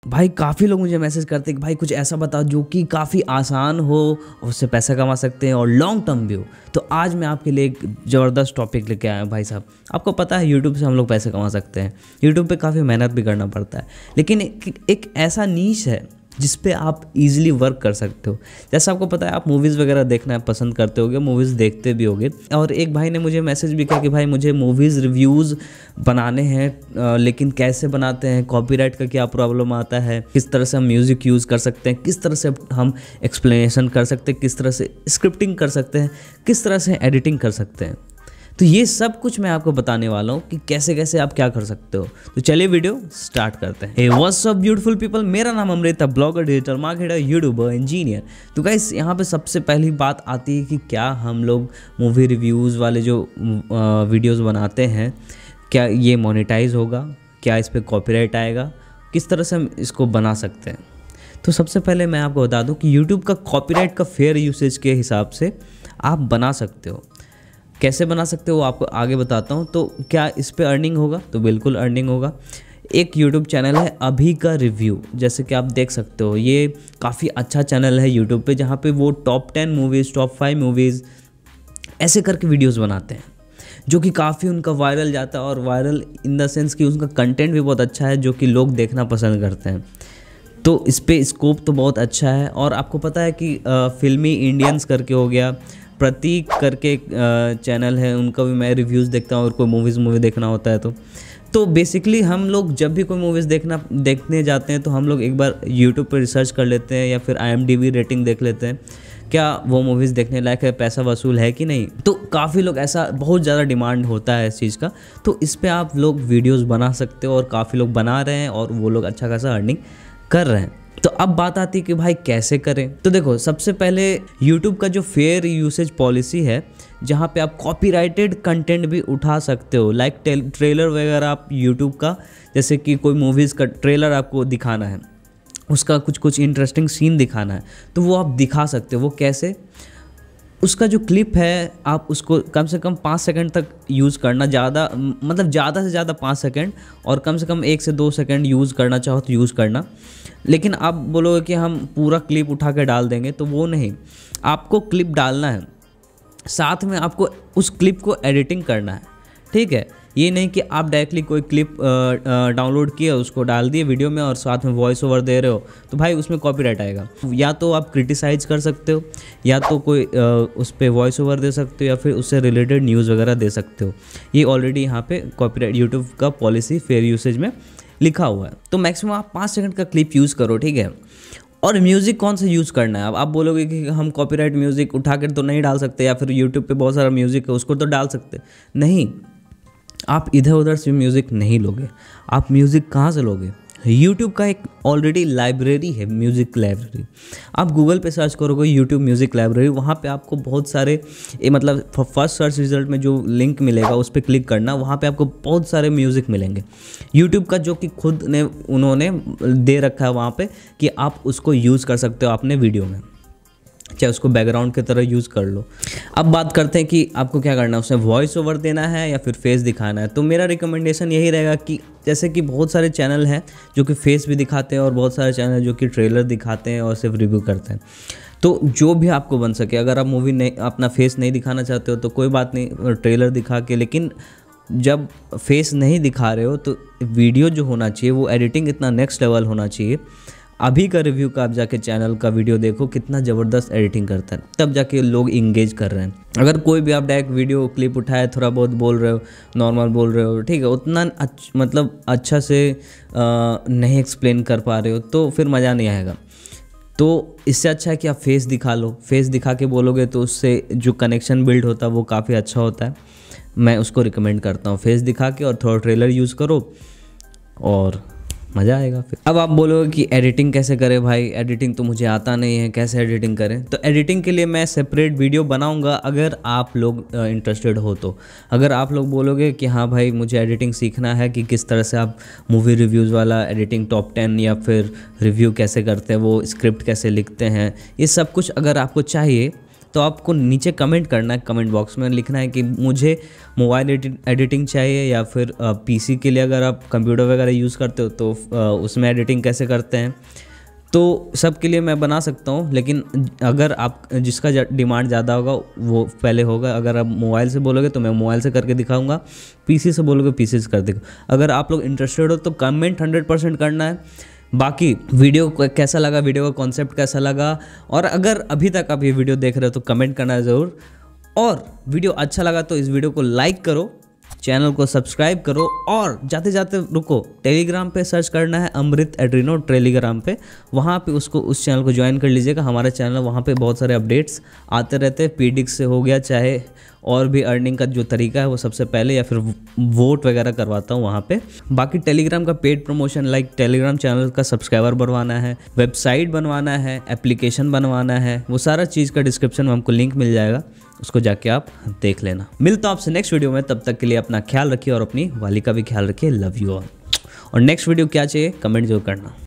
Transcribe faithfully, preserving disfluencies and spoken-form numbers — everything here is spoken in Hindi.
भाई काफ़ी लोग मुझे मैसेज करते हैं कि भाई कुछ ऐसा बताओ जो कि काफ़ी आसान हो और उससे पैसा कमा सकते हैं और लॉन्ग टर्म भी हो। तो आज मैं आपके लिए एक ज़बरदस्त टॉपिक लेके आया हूँ भाई साहब। आपको पता है यूट्यूब से हम लोग पैसे कमा सकते हैं, यूट्यूब पे काफ़ी मेहनत भी करना पड़ता है, लेकिन एक, एक ऐसा नीश है जिस पे आप इजीली वर्क कर सकते हो। जैसा आपको पता है आप मूवीज़ वगैरह देखना पसंद करते होगे, मूवीज़ देखते भी होगे। और एक भाई ने मुझे मैसेज भी किया कि भाई मुझे मूवीज़ रिव्यूज़ बनाने हैं, लेकिन कैसे बनाते हैं, कॉपीराइट का क्या प्रॉब्लम आता है, किस तरह से हम म्यूज़िक यूज़ कर सकते हैं, किस तरह से हम एक्सप्लेनेशन कर सकते हैं, किस तरह से स्क्रिप्टिंग कर सकते हैं, किस तरह से एडिटिंग कर सकते हैं। तो ये सब कुछ मैं आपको बताने वाला हूँ कि कैसे कैसे आप क्या कर सकते हो। तो चलिए वीडियो स्टार्ट करते हैं। Hey what's up beautiful people, मेरा नाम Amrita, blogger, digital marketer, youtuber, engineer. तो गाइस यहाँ पे सबसे पहली बात आती है कि क्या हम लोग मूवी रिव्यूज़ वाले जो वीडियोज़ बनाते हैं, क्या ये मोनेटाइज होगा, क्या इस पर कॉपीराइट आएगा, किस तरह से हम इसको बना सकते हैं। तो सबसे पहले मैं आपको बता दूँ कि यूट्यूब का कॉपीराइट का फेयर यूसेज के हिसाब से आप बना सकते हो। कैसे बना सकते हो आपको आगे बताता हूँ। तो क्या इस पे अर्निंग होगा? तो बिल्कुल अर्निंग होगा। एक यूट्यूब चैनल है अभी का रिव्यू, जैसे कि आप देख सकते हो, ये काफ़ी अच्छा चैनल है यूट्यूब पे, जहाँ पे वो top ten movies, top five movies ऐसे करके वीडियोस बनाते हैं, जो कि काफ़ी उनका वायरल जाता है। और वायरल इन द सेंस कि उनका कंटेंट भी बहुत अच्छा है, जो कि लोग देखना पसंद करते हैं। तो इस पर स्कोप तो बहुत अच्छा है। और आपको पता है कि आ, फिल्मी इंडियंस करके हो गया, प्रतीक करके चैनल है, उनका भी मैं रिव्यूज़ देखता हूँ और कोई मूवीज़ मूवी देखना होता है तो तो बेसिकली हम लोग जब भी कोई मूवीज़ देखना देखने जाते हैं तो हम लोग एक बार यूट्यूब पर रिसर्च कर लेते हैं या फिर I M D B rating देख लेते हैं, क्या वो मूवीज़ देखने लायक है, पैसा वसूल है कि नहीं। तो काफ़ी लोग ऐसा बहुत ज़्यादा डिमांड होता है इस चीज़ का, तो इस पर आप लोग वीडियोज़ बना सकते हो और काफ़ी लोग बना रहे हैं और वो लोग अच्छा खासा अर्निंग कर रहे हैं। तो अब बात आती है कि भाई कैसे करें। तो देखो सबसे पहले YouTube का जो फेयर यूसेज पॉलिसी है, जहाँ पे आप कॉपीराइटेड कंटेंट भी उठा सकते हो, लाइक ट्रेलर वगैरह आप YouTube का, जैसे कि कोई मूवीज़ का ट्रेलर आपको दिखाना है, उसका कुछ कुछ इंटरेस्टिंग सीन दिखाना है, तो वो आप दिखा सकते हो। वो कैसे? उसका जो क्लिप है आप उसको कम से कम पाँच सेकंड तक यूज़ करना, ज़्यादा मतलब ज़्यादा से ज़्यादा पाँच सेकंड, और कम से कम एक से दो सेकंड यूज़ करना चाहो तो यूज़ करना। लेकिन आप बोलोगे कि हम पूरा क्लिप उठा के डाल देंगे, तो वो नहीं, आपको क्लिप डालना है, साथ में आपको उस क्लिप को एडिटिंग करना है, ठीक है। ये नहीं कि आप डायरेक्टली कोई क्लिप डाउनलोड किए उसको डाल दिए वीडियो में और साथ में वॉइस ओवर दे रहे हो, तो भाई उसमें कॉपीराइट आएगा। या तो आप क्रिटिसाइज कर सकते हो, या तो कोई आ, उस पर वॉइस ओवर दे सकते हो, या फिर उससे रिलेटेड न्यूज़ वगैरह दे सकते हो। ये ऑलरेडी यहाँ पे कॉपीराइट यूट्यूब का पॉलिसी फेयर यूसेज में लिखा हुआ है। तो मैक्सिमम आप पाँच सेकंड का क्लिप यूज़ करो, ठीक है। और म्यूज़िक कौन सा यूज़ करना है? अब आप बोलोगे कि हम कॉपीराइट म्यूज़िक उठा कर तो नहीं डाल सकते, या फिर यूट्यूब पे बहुत सारा म्यूज़िक है उसको तो डाल सकते नहीं। आप इधर उधर से म्यूज़िक नहीं लोगे। आप म्यूज़िक कहाँ से लोगे? यूट्यूब का एक ऑलरेडी लाइब्रेरी है, म्यूज़िक लाइब्रेरी। आप गूगल पे सर्च करोगे यूट्यूब म्यूज़िक लाइब्रेरी, वहाँ पे आपको बहुत सारे ये मतलब फर्स्ट सर्च रिजल्ट में जो लिंक मिलेगा उस पर क्लिक करना, वहाँ पे आपको बहुत सारे म्यूज़िक मिलेंगे यूट्यूब का, जो कि खुद ने उन्होंने दे रखा है वहाँ पे कि आप उसको यूज़ कर सकते हो अपने वीडियो में, चाहे उसको बैकग्राउंड की तरह यूज़ कर लो। अब बात करते हैं कि आपको क्या करना है, उसमें वॉइस ओवर देना है या फिर फेस दिखाना है। तो मेरा रिकमेंडेशन यही रहेगा कि जैसे कि बहुत सारे चैनल हैं जो कि फेस भी दिखाते हैं और बहुत सारे चैनल जो कि ट्रेलर दिखाते हैं और सिर्फ रिव्यू करते हैं। तो जो भी आपको बन सके, अगर आप मूवी नहीं अपना फेस नहीं दिखाना चाहते हो तो कोई बात नहीं, ट्रेलर दिखा के, लेकिन जब फेस नहीं दिखा रहे हो तो वीडियो जो होना चाहिए वो एडिटिंग इतना नेक्स्ट लेवल होना चाहिए। अभी का रिव्यू का आप जाके चैनल का वीडियो देखो, कितना ज़बरदस्त एडिटिंग करता है, तब जाके लोग इंगेज कर रहे हैं। अगर कोई भी आप डायरेक्ट वीडियो क्लिप उठाए, थोड़ा बहुत बोल रहे हो, नॉर्मल बोल रहे हो, ठीक है, उतना अच्छ, मतलब अच्छा से आ, नहीं एक्सप्लेन कर पा रहे हो, तो फिर मज़ा नहीं आएगा। तो इससे अच्छा है कि आप फेस दिखा लो। फेस दिखा के बोलोगे तो उससे जो कनेक्शन बिल्ड होता है वो काफ़ी अच्छा होता है। मैं उसको रिकमेंड करता हूँ, फेस दिखा के और थोड़ा ट्रेलर यूज़ करो और मज़ा आएगा। फिर अब आप बोलोगे कि एडिटिंग कैसे करें? भाई एडिटिंग तो मुझे आता नहीं है, कैसे एडिटिंग करें? तो एडिटिंग के लिए मैं सेपरेट वीडियो बनाऊंगा, अगर आप लोग इंटरेस्टेड हो तो। अगर आप लोग बोलोगे कि हाँ भाई मुझे एडिटिंग सीखना है कि किस तरह से आप मूवी रिव्यूज़ वाला एडिटिंग टॉप टेन या फिर रिव्यू कैसे करते हैं, वो स्क्रिप्ट कैसे लिखते हैं, ये सब कुछ अगर आपको चाहिए तो आपको नीचे कमेंट करना है, कमेंट बॉक्स में लिखना है कि मुझे मोबाइल एडिटिंग चाहिए, या फिर पीसी के लिए अगर आप कंप्यूटर वगैरह यूज़ करते हो तो उसमें एडिटिंग कैसे करते हैं। तो सब के लिए मैं बना सकता हूँ, लेकिन अगर आप जिसका डिमांड ज़्यादा होगा वो पहले होगा। अगर आप मोबाइल से बोलोगे तो मैं मोबाइल से करके दिखाऊंगा, पीसी से बोलोगे पीसी से कर देगा। अगर आप लोग इंटरेस्टेड हो तो कमेंट हंड्रेड परसेंट करना है। बाकी वीडियो कैसा लगा, वीडियो का कॉन्सेप्ट कैसा लगा, और अगर अभी तक आप ये वीडियो देख रहे हो तो कमेंट करना ज़रूर। और वीडियो अच्छा लगा तो इस वीडियो को लाइक करो, चैनल को सब्सक्राइब करो, और जाते जाते रुको, टेलीग्राम पे सर्च करना है अमृत एड्रीनो टेलीग्राम पे, वहाँ पे उसको उस चैनल को ज्वाइन कर लीजिएगा। हमारा चैनल, वहाँ पे बहुत सारे अपडेट्स आते रहते हैं, पीडिक्स से हो गया, चाहे और भी अर्निंग का जो तरीका है वो सबसे पहले, या फिर वोट वगैरह करवाता हूँ वहाँ पे। बाकी टेलीग्राम का paid promotion, like Telegram channel का सब्सक्राइबर बनवाना है, वेबसाइट बनवाना है, एप्लीकेशन बनवाना है, वो सारा चीज़ का डिस्क्रिप्शन में हमको लिंक मिल जाएगा, उसको जाके आप देख लेना। मिलता हूँ आपसे नेक्स्ट वीडियो में, तब तक के लिए अपना ख्याल रखिए और अपनी वाली का भी ख्याल रखिए। Love you all. और नेक्स्ट वीडियो क्या चाहिए कमेंट जरूर करना।